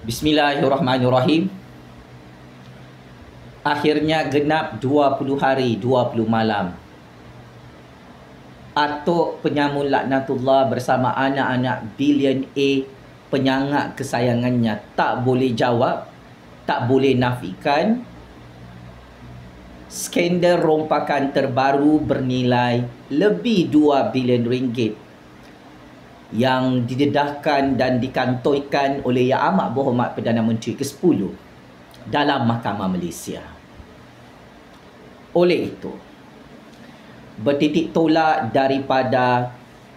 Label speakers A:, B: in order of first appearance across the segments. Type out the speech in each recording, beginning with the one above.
A: Bismillahirrahmanirrahim. Akhirnya genap 20 hari 20 malam. Atuk penyamun laknatullah bersama anak-anak bilion A penyangak kesayangannya tak boleh jawab, tak boleh nafikan skandal rompakan terbaru bernilai lebih 2 bilion ringgit yang didedahkan dan dikantoikan oleh Yang Amat Berhormat Perdana Menteri ke-10 dalam Mahkamah Malaysia. Oleh itu, bertitik tolak daripada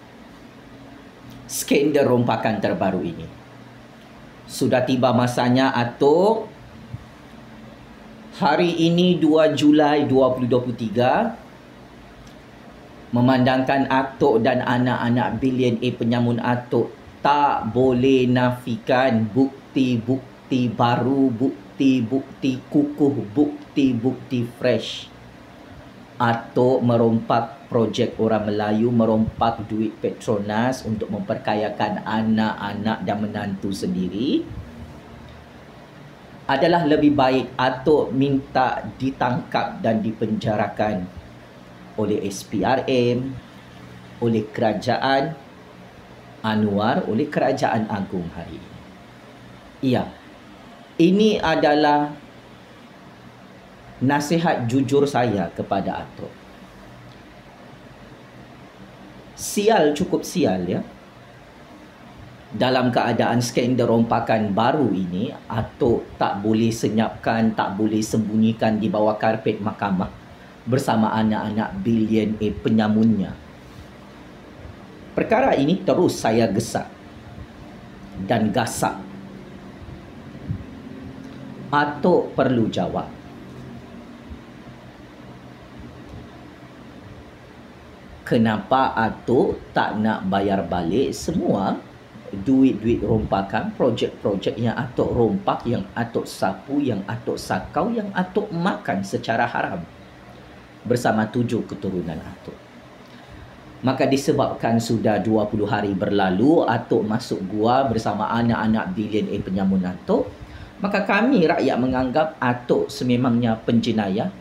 A: skandal rompakan terbaru ini, sudah tiba masanya atuk hari ini 2 Julai 2023 memandangkan atuk dan anak-anak bilion A penyamun atuk tak boleh nafikan bukti-bukti baru, bukti-bukti kukuh, bukti-bukti fresh. Atuk merompak projek orang Melayu, merompak duit Petronas untuk memperkayakan anak-anak dan menantu sendiri. Adalah lebih baik atuk minta ditangkap dan dipenjarakan oleh SPRM, oleh Kerajaan Anwar, oleh Kerajaan Agung hari ini. Ya, ini adalah nasihat jujur saya kepada atuk. Sial, cukup sial ya. Dalam keadaan skandal rompakan baru ini, atuk tak boleh senyapkan, tak boleh sembunyikan di bawah karpet mahkamah bersama anak-anak bilion A penyamunnya. Perkara ini terus saya gesak dan gasak. Atuk perlu jawab. Kenapa atuk tak nak bayar balik semua duit-duit rompakan, projek-projek yang atuk rompak, yang atuk sapu, yang atuk sakau, yang atuk makan secara haram bersama 7 keturunan atuk. Maka disebabkan sudah 20 hari berlalu, atuk masuk gua bersama anak-anak bilion A penyamun atuk, maka kami rakyat menganggap atuk sememangnya penjenayah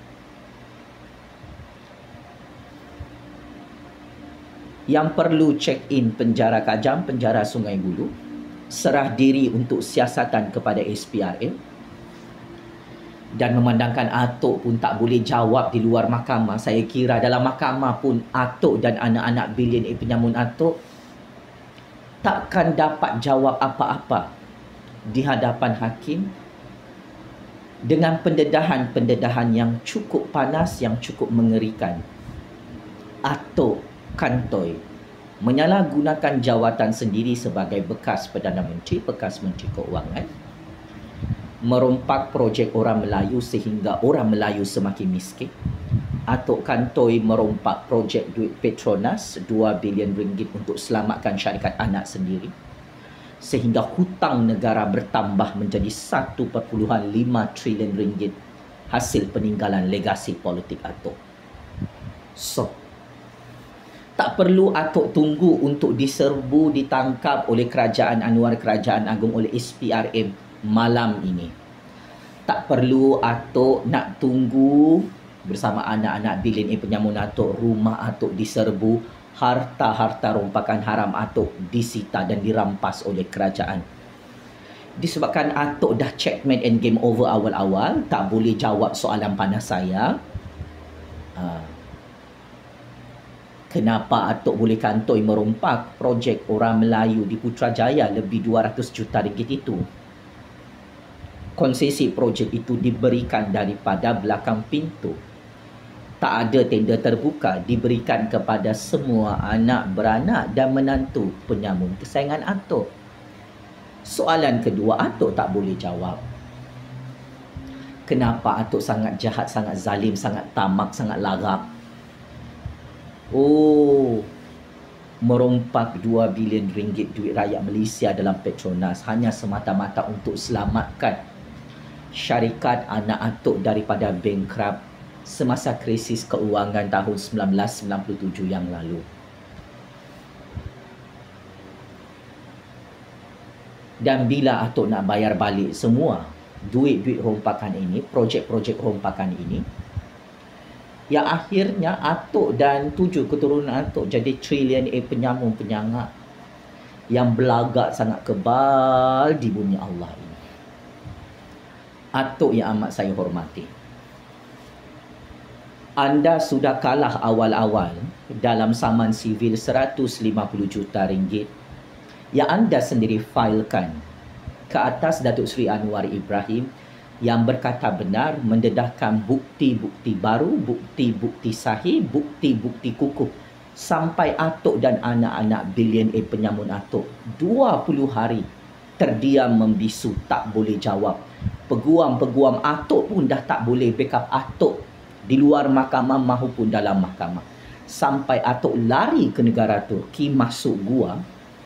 A: yang perlu check-in penjara Kajang, penjara Sungai Buloh, serah diri untuk siasatan kepada SPRM, dan memandangkan atuk pun tak boleh jawab di luar mahkamah. Saya kira dalam mahkamah pun atuk dan anak-anak bilion A penyamun atuk takkan dapat jawab apa-apa di hadapan hakim dengan pendedahan-pendedahan yang cukup panas, yang cukup mengerikan. Atuk kantoi menyalahgunakan jawatan sendiri sebagai bekas Perdana Menteri, bekas Menteri Keuangan, merompak projek orang Melayu sehingga orang Melayu semakin miskin. Atuk kantoi merompak projek duit Petronas 2 bilion ringgit untuk selamatkan syarikat anak sendiri, sehingga hutang negara bertambah menjadi 1.5 trilion ringgit hasil peninggalan legasi politik atuk. So, tak perlu atuk tunggu untuk diserbu, ditangkap oleh Kerajaan Anwar, Kerajaan Agung, oleh SPRM malam ini. Tak perlu atuk nak tunggu bersama anak-anak bilion A penyamun atuk, rumah atuk diserbu, harta-harta rompakan haram atuk disita dan dirampas oleh kerajaan. Disebabkan atuk dah checkmate and game over awal-awal, tak boleh jawab soalan panas saya. Kenapa atuk boleh kantoi merompak projek orang Melayu di Putrajaya lebih 200 juta ringgit itu? Konsesi projek itu diberikan daripada belakang pintu. Tak ada tender terbuka, diberikan kepada semua anak beranak dan menantu penyamun kesayangan atuk. Soalan kedua, atuk tak boleh jawab. Kenapa atuk sangat jahat, sangat zalim, sangat tamak, sangat larap? Oh, merompak 2 bilion ringgit duit rakyat Malaysia dalam Petronas hanya semata-mata untuk selamatkan syarikat anak atuk daripada bankrupt semasa krisis keuangan tahun 1997 yang lalu. Dan bila Atuk nak bayar balik semua duit-duit rompakan ini, projek-projek rompakan ini, yang akhirnya Atuk dan 7 keturunan Atuk jadi triliuner penyamun penyangak yang belagak sangat kebal di bumi Allah ini. Atuk yang amat saya hormati, anda sudah kalah awal-awal dalam saman sivil 150 juta ringgit yang anda sendiri failkan ke atas Datuk Seri Anwar Ibrahim yang berkata benar, mendedahkan bukti-bukti baru, bukti-bukti sahih, bukti-bukti kukuh sampai Atuk dan anak-anak bilioner penyamun Atuk 20 hari terdiam membisu, tak boleh jawab. Peguam-peguam Atuk pun dah tak boleh backup Atuk di luar mahkamah maupun dalam mahkamah. Sampai Atuk lari ke negara Turki masuk gua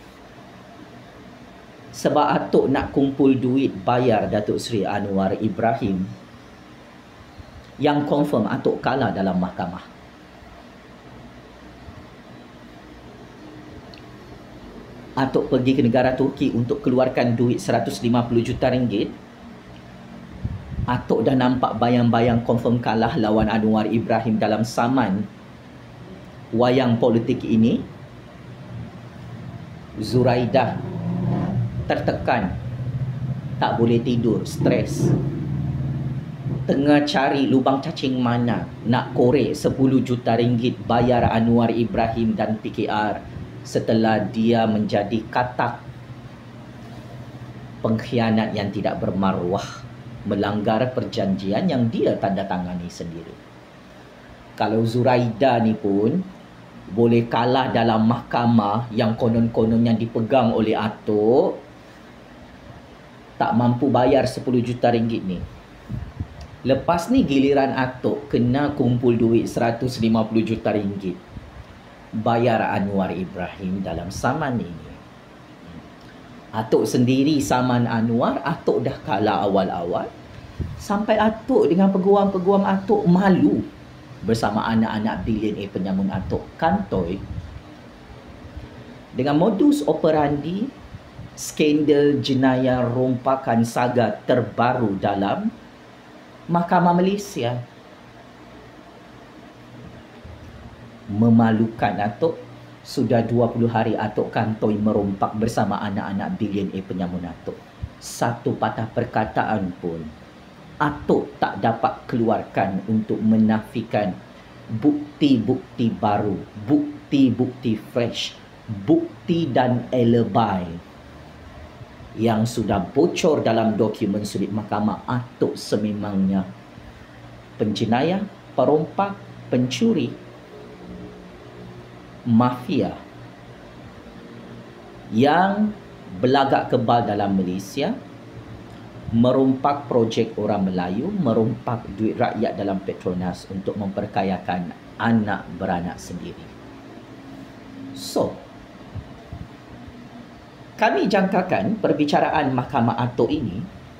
A: sebab Atuk nak kumpul duit bayar Datuk Seri Anwar Ibrahim yang confirm Atuk kalah dalam mahkamah. Atuk pergi ke negara Turki untuk keluarkan duit 150 juta ringgit. Atuk dah nampak bayang-bayang confirm kalah lawan Anwar Ibrahim dalam saman wayang politik ini. Zuraidah tertekan, tak boleh tidur, stres, tengah cari lubang cacing mana nak korek 10 juta ringgit bayar Anwar Ibrahim dan PKR setelah dia menjadi katak pengkhianat yang tidak bermaruah, melanggar perjanjian yang dia tanda tangani sendiri. Kalau Zuraidah ni pun boleh kalah dalam mahkamah yang konon-kononnya dipegang oleh Atuk, tak mampu bayar 10 juta ringgit ni. Lepas ni giliran Atuk kena kumpul duit 150 juta ringgit bayar Anwar Ibrahim dalam saman ini. Atuk sendiri saman Anwar, Atuk dah kalah awal-awal. Sampai Atuk dengan peguam-peguam Atuk malu bersama anak-anak bilioner penyamun Atuk kantoi dengan modus operandi skandal jenayah rompakan saga terbaru dalam Mahkamah Malaysia. Memalukan Atuk. Sudah 20 hari Atuk kantoi merompak bersama anak-anak bilioner penyamun Atuk. Satu patah perkataan pun Atuk tak dapat keluarkan untuk menafikan bukti-bukti baru, bukti-bukti fresh, bukti dan alibi yang sudah bocor dalam dokumen sulit mahkamah. Atuk sememangnya penjenayah, perompak, pencuri, mafia yang belagak kebal dalam Malaysia, merompak projek orang Melayu, merompak duit rakyat dalam Petronas untuk memperkayakan anak beranak sendiri. So, kami jangkakan perbicaraan Mahkamah Atuk ini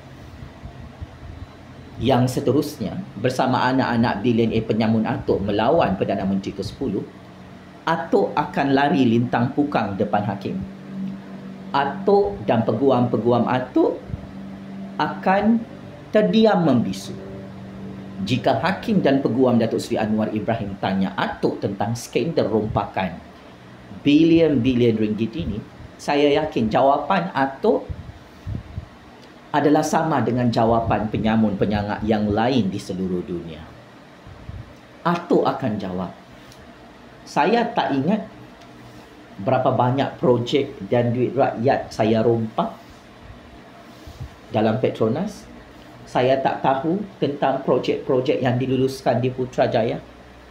A: yang seterusnya bersama anak-anak bilioner penyamun Atuk melawan Perdana Menteri ke-10, Atuk akan lari lintang pukang depan hakim. Atuk dan peguam-peguam Atuk akan terdiam membisu. Jika hakim dan peguam Datuk Seri Anwar Ibrahim tanya Atuk tentang skandal rompakan bilion-bilion ringgit ini, saya yakin jawapan Atuk adalah sama dengan jawapan penyamun penyangak yang lain di seluruh dunia. Atuk akan jawab, saya tak ingat berapa banyak projek dan duit rakyat saya rompak dalam Petronas. Saya tak tahu tentang projek-projek yang diluluskan di Putrajaya.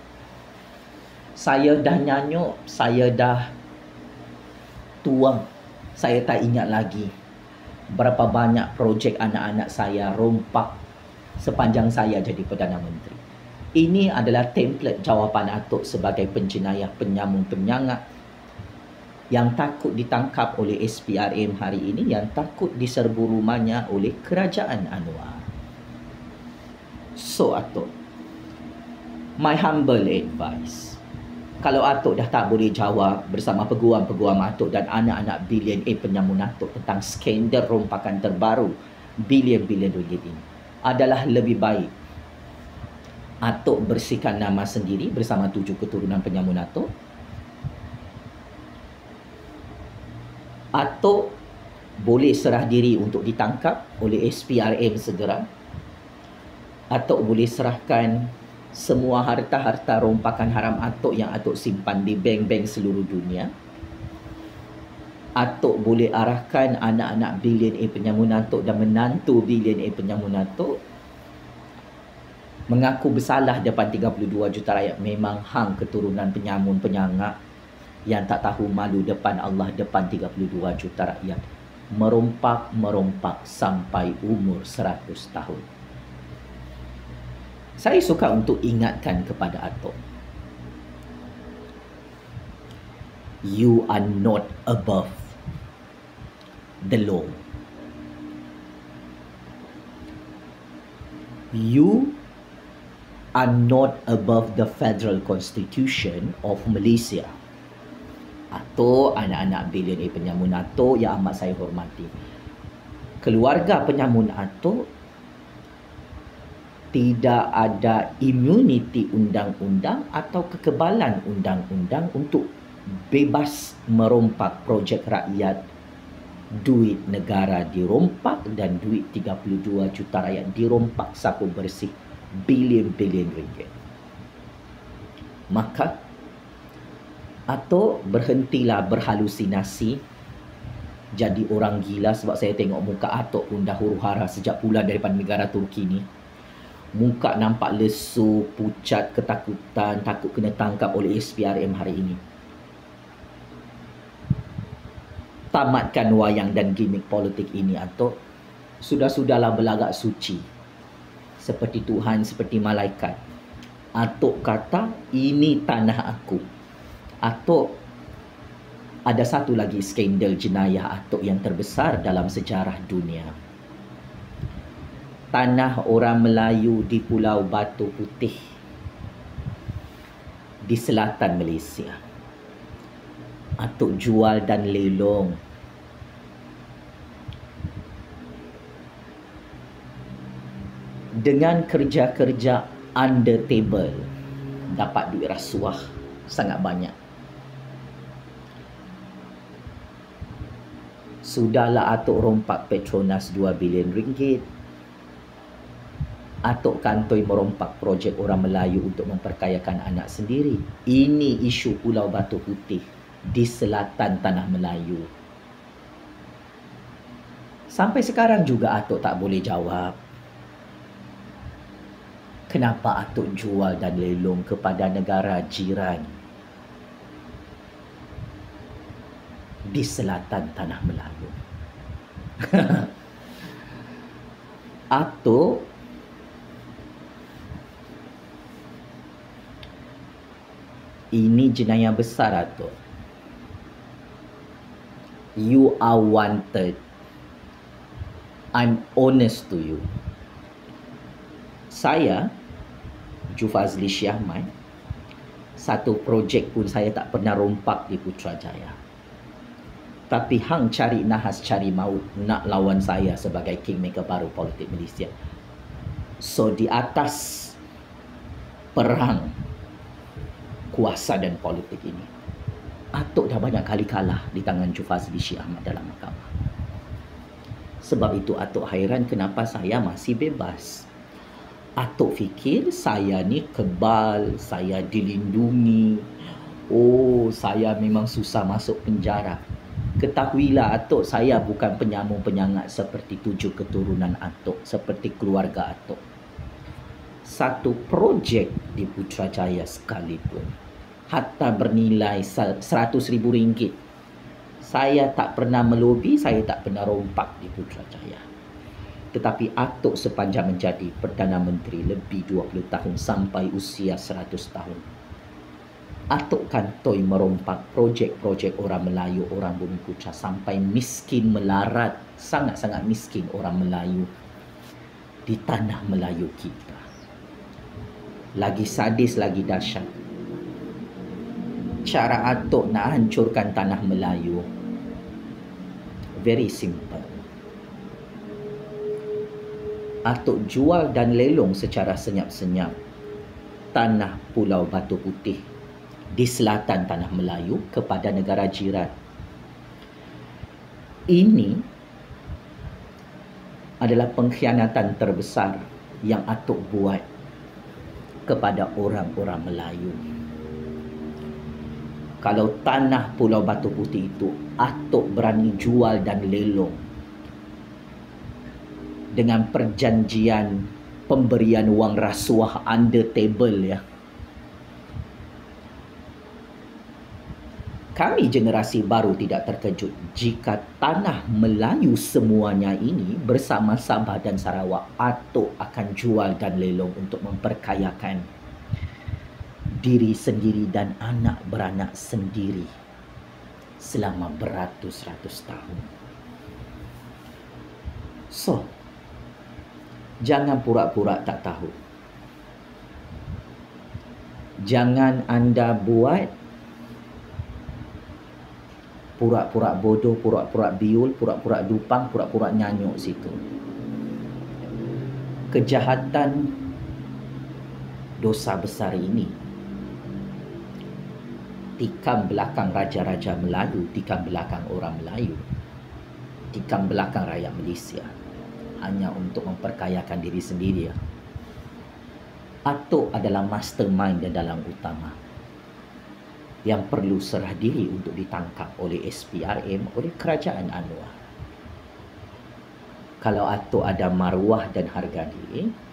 A: Saya dah nyanyuk, saya dah tua. Saya tak ingat lagi berapa banyak projek anak-anak saya rompak sepanjang saya jadi Perdana Menteri. Ini adalah template jawapan Atuk sebagai penjenayah penyamun penyangak yang takut ditangkap oleh SPRM hari ini, yang takut diserbu rumahnya oleh Kerajaan Anwar. So Atuk, my humble advice, Kalau Atok dah tak boleh jawab bersama peguam-peguam Atok dan anak-anak billionaire penyamun Atok tentang skandal rompakan terbaru bilion-bilion ringgit ini, adalah lebih baik Atok bersihkan nama sendiri bersama 7 keturunan penyamun Atok. Atok boleh serah diri untuk ditangkap oleh SPRM segera. Atok boleh serahkan semua harta-harta rompakan haram Atok yang Atok simpan di bank-bank seluruh dunia. Atok boleh arahkan anak-anak billionaire penyamun Atok dan menantu billionaire penyamun Atok mengaku bersalah depan 32 juta rakyat. Memang hang keturunan penyamun penyangak yang tak tahu malu depan Allah, depan 32 juta rakyat. Merompak sampai umur 100 tahun. Saya suka untuk ingatkan kepada Atok, you are not above the law. You are not above the federal constitution of Malaysia. Atok, anak-anak billionaire penyamun Atok yang amat saya hormati, keluarga penyamun Atok tidak ada immunity undang-undang atau kekebalan undang-undang untuk bebas merompak projek rakyat. Duit negara dirompak dan duit 32 juta rakyat dirompak sapu bersih bilion-bilion ringgit. Maka Atok berhentilah berhalusinasi jadi orang gila, sebab saya tengok muka Atok pun dah huru-hara sejak pulang daripada negara Turki ni. Muka nampak lesu, pucat, ketakutan, takut kena tangkap oleh SPRM hari ini. Tamatkan wayang dan gimmick politik ini, Atok. Sudah-sudahlah berlagak suci seperti Tuhan, seperti malaikat. Atok kata, ini tanah aku. Atok, ada satu lagi skandal jenayah Atok yang terbesar dalam sejarah dunia. Tanah orang Melayu di Pulau Batu Putih di selatan Malaysia, Atok jual dan lelong. Dengan kerja-kerja under table, dapat duit rasuah sangat banyak. Sudahlah Atok rompak Petronas 2 bilion ringgit. Atok kantoi merompak projek orang Melayu untuk memperkayakan anak sendiri. Ini isu Pulau Batu Putih di selatan tanah Melayu. Sampai sekarang juga Atok tak boleh jawab kenapa Atok jual dan lelong kepada negara jiran di selatan tanah Melayu. Atok ini jenayah besar, Atok. You are wanted. I'm honest to you. Saya, Jufazli Syahman, satu projek pun saya tak pernah rompak di Putrajaya. Tapi hang cari nahas cari maut nak lawan saya sebagai kingmaker baru politik Malaysia. So di atas perang kuasa dan politik ini, Atok dah banyak kali kalah di tangan Jufazli Syekh Ahmad dalam mahkamah. Sebab itu Atok hairan kenapa saya masih bebas. Atok fikir saya ni kebal, saya dilindungi. Oh, saya memang susah masuk penjara. Ketahuilah Atok, saya bukan penyamun penyangat seperti 7 keturunan Atok, seperti keluarga Atok. Satu projek di Putrajaya sekalipun, hatta bernilai RM100,000, saya tak pernah melobi, saya tak pernah rompak di Putrajaya. Tetapi Atok sepanjang menjadi Perdana Menteri lebih 20 tahun sampai usia 100 tahun, Atok kantoi merompak projek-projek orang Melayu, orang Bumi Putra sampai miskin melarat, sangat-sangat miskin orang Melayu di tanah Melayu kita. Lagi sadis, lagi dahsyat, Cara Atok nak hancurkan tanah Melayu very simple. Atok jual dan lelong secara senyap-senyap tanah Pulau Batu Putih di selatan tanah Melayu kepada negara jiran. Ini adalah pengkhianatan terbesar yang Atok buat kepada orang-orang Melayu. Kalau tanah Pulau Batu Putih itu Atok berani jual dan lelong dengan perjanjian pemberian wang rasuah under table, ya. Kami generasi baru tidak terkejut jika tanah Melayu semuanya ini bersama Sabah dan Sarawak Atok akan jual dan lelong untuk memperkayakan diri sendiri dan anak beranak sendiri selama beratus-ratus tahun. So, jangan pura-pura tak tahu. Jangan anda buat pura-pura bodoh, pura-pura biul, pura-pura dupang, pura-pura nyanyuk situ. Kejahatan dosa besar ini tikam belakang raja-raja Melayu, tikam belakang orang Melayu, tikam belakang rakyat Malaysia, hanya untuk memperkayakan diri sendiri, ya. Atok adalah mastermind dan dalang utama yang perlu serah diri untuk ditangkap oleh SPRM, oleh kerajaan Anwar. Kalau Atok ada maruah dan harga diri,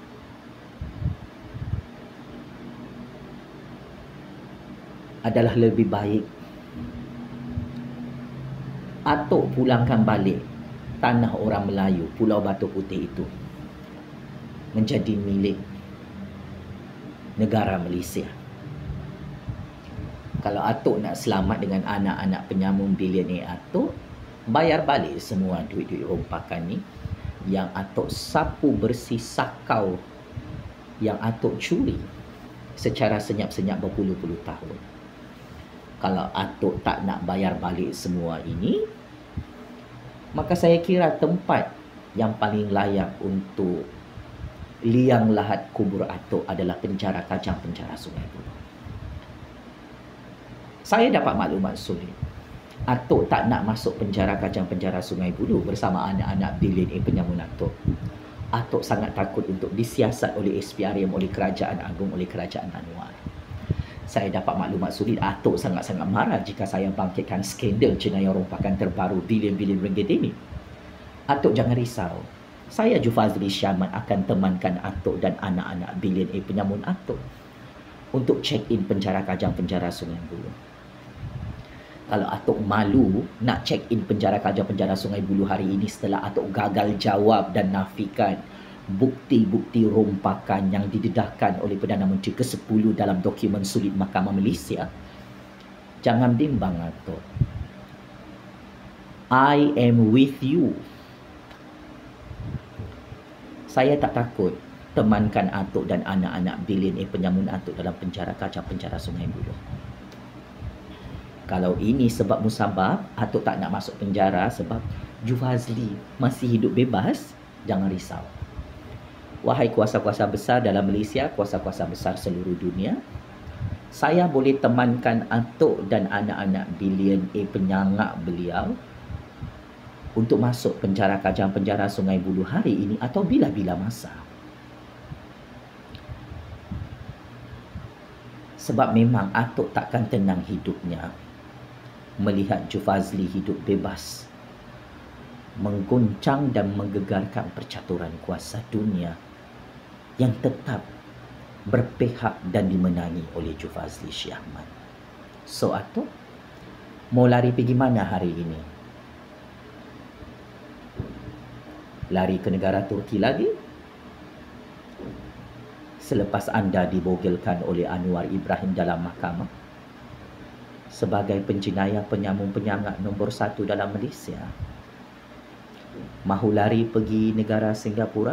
A: adalah lebih baik Atok pulangkan balik tanah orang Melayu, Pulau Batu Putih itu menjadi milik negara Malaysia. Kalau Atok nak selamat dengan anak-anak penyambung bilioner Atok, bayar balik semua duit-duit rompakan ni yang Atok sapu bersih sakau, yang Atok curi secara senyap-senyap berpuluh-puluh tahun. Kalau Atok tak nak bayar balik semua ini, maka saya kira tempat yang paling layak untuk liang lahat kubur Atok adalah penjara Kajang, penjara Sungai Buloh. Saya dapat maklumat sulit. Atok tak nak masuk penjara Kajang, penjara Sungai Buloh bersama anak-anak bilioner penyamun Atok. Atok sangat takut untuk disiasat oleh SPRM, oleh Kerajaan Agung, oleh Kerajaan Anwar. Saya dapat maklumat sulit. Atok sangat-sangat marah jika saya bangkitkan skandal jenayah rompakan terbaru bilion-bilion ringgit ini. Atok jangan risau. Saya Jufazli Syamat akan temankan Atok dan anak-anak bilioner penyamun Atok untuk check-in penjara Kajang, penjara Sungai Buloh. Kalau Atok malu nak check-in penjara Kajang, penjara Sungai Buloh hari ini setelah Atok gagal jawab dan nafikan bukti-bukti rompakan yang didedahkan oleh Perdana Menteri ke-10 dalam dokumen sulit Mahkamah Malaysia, jangan bimbang Atok. I am with you. Saya tak takut temankan Atok dan anak-anak bilioner penyamun Atok dalam penjara Kajang, penjara Sungai Buloh. Kalau ini sebab musabab, Atok tak nak masuk penjara sebab Jufazli masih hidup bebas, jangan risau. Wahai kuasa-kuasa besar dalam Malaysia, kuasa-kuasa besar seluruh dunia, saya boleh temankan Atok dan anak-anak bilioner penyangak beliau untuk masuk penjara Kajang, penjara Sungai Buloh hari ini atau bila-bila masa. Sebab memang Atok takkan tenang hidupnya melihat Jufazli hidup bebas, mengguncang dan menggegarkan percaturan kuasa dunia yang tetap berpihak dan dimenangi oleh Jufazli Syahmat. So Atok mau lari pergi mana hari ini? Lari ke negara Turki lagi? Selepas anda dibogelkan oleh Anwar Ibrahim dalam mahkamah sebagai penjenayah penyambung penyangak nombor 1 dalam Malaysia, mahu lari pergi negara Singapura,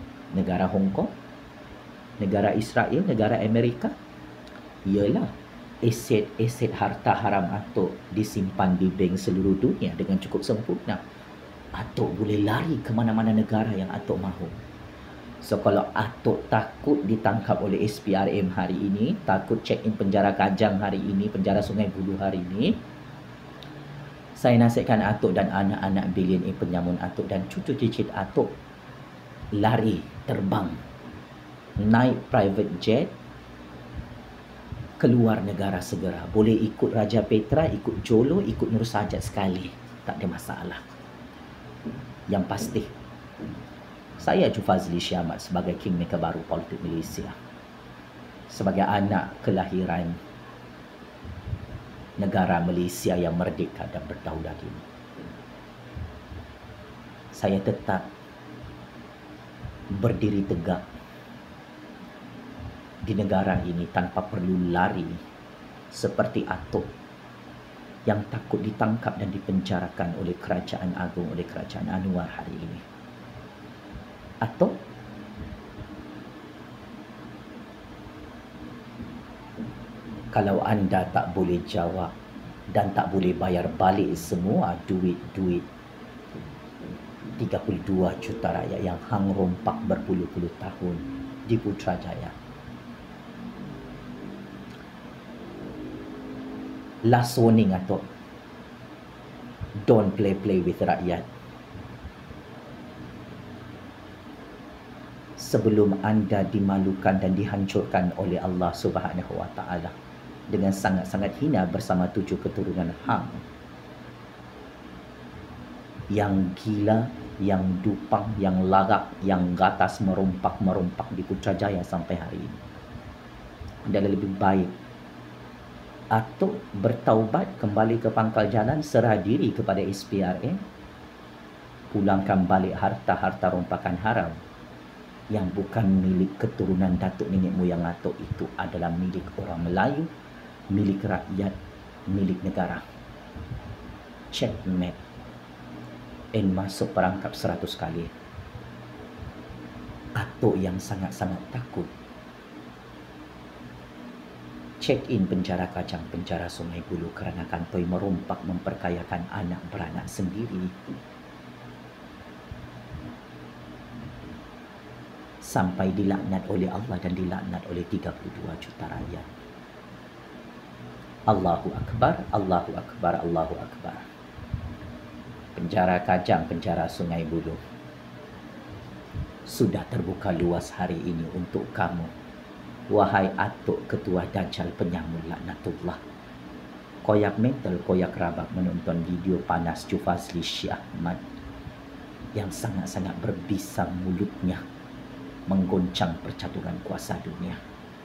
A: negara Hong Kong, negara Israel, negara Amerika? Iyalah, aset harta haram Atok disimpan di bank seluruh dunia dengan cukup sempurna, Atok boleh lari ke mana-mana negara yang Atok mahu. So kalau Atok takut ditangkap oleh SPRM hari ini, takut check in penjara Kajang hari ini, penjara Sungai Buloh hari ini, saya nasihatkan Atok dan anak-anak bilioner penyamun Atok dan cucu cicit Atok lari, terbang, naik private jet, keluar negara segera. Boleh ikut Raja Petra, ikut Jolo, ikut Nur Sajat sekali. Tak ada masalah. Yang pasti, saya Jufazli Syamat sebagai Kingmaker baru politik Malaysia, sebagai anak kelahiran negara Malaysia yang merdeka dan berdaulat ini, saya tetap berdiri tegak di negara ini tanpa perlu lari seperti Atok yang takut ditangkap dan dipenjarakan oleh Kerajaan Agung, oleh Kerajaan Anwar hari ini. Atok kalau anda tak boleh jawab dan tak boleh bayar balik semua duit-duit 32 juta rakyat yang hang rompak berpuluh-puluh tahun di Putrajaya, last warning Atok, don't play with rakyat. Sebelum anda dimalukan dan dihancurkan oleh Allah Subhanahu Wa Taala dengan sangat-sangat hina bersama 7 keturunan hang yang gila, yang dupang, yang larak, yang gatas merompak di Putrajaya sampai hari ini. Dan lebih baik Atok bertaubat, kembali ke pangkal jalan, serah diri kepada SPRM, pulangkan balik harta-harta rompakan haram yang bukan milik keturunan datuk nenek moyang Atok. Itu adalah milik orang Melayu, milik rakyat, milik negara. Checkmate. And masuk perangkap 100 kali. Atok yang sangat-sangat takut check in penjara Kajang, penjara Sungai Buloh kerana kantoi merompak memperkayakan anak beranak sendiri, sampai dilaknat oleh Allah dan dilaknat oleh 32 juta rakyat. Allahu Akbar, Allahu Akbar, Allahu Akbar. Penjara Kajang, penjara Sungai Buloh sudah terbuka luas hari ini untuk kamu, wahai Atok Ketua Dajjal penyamun laknatullah. Koyak mental, koyak rabak menonton video panas Jufazli Syamat yang sangat-sangat berbisa mulutnya menggoncang percaturan kuasa dunia.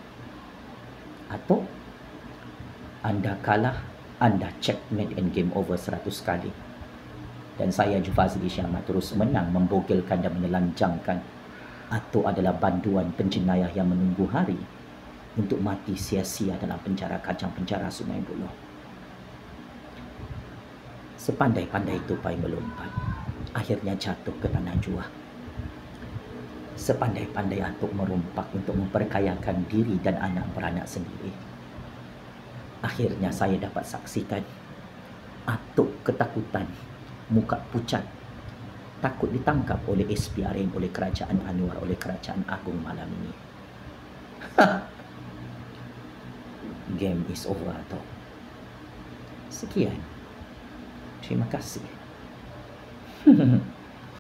A: Atok, anda kalah, anda checkmate and game over 100 kali. Dan saya Jufazli Syamat terus menang, membogelkan dan menelanjangkan Atok adalah banduan penjenayah yang menunggu hari untuk mati sia-sia dalam penjara Kajang, penjara Sungai Buloh. Sepandai-pandai tupai melompat, akhirnya jatuh ke tanah jua. Sepandai-pandai Atok merompak untuk memperkayakan diri dan anak beranak sendiri, akhirnya saya dapat saksikan Atok ketakutan, muka pucat, takut ditangkap oleh SPRM, oleh Kerajaan Anwar, oleh Kerajaan Agung malam ini. Game is over, Atok. Sekian. Terima kasih.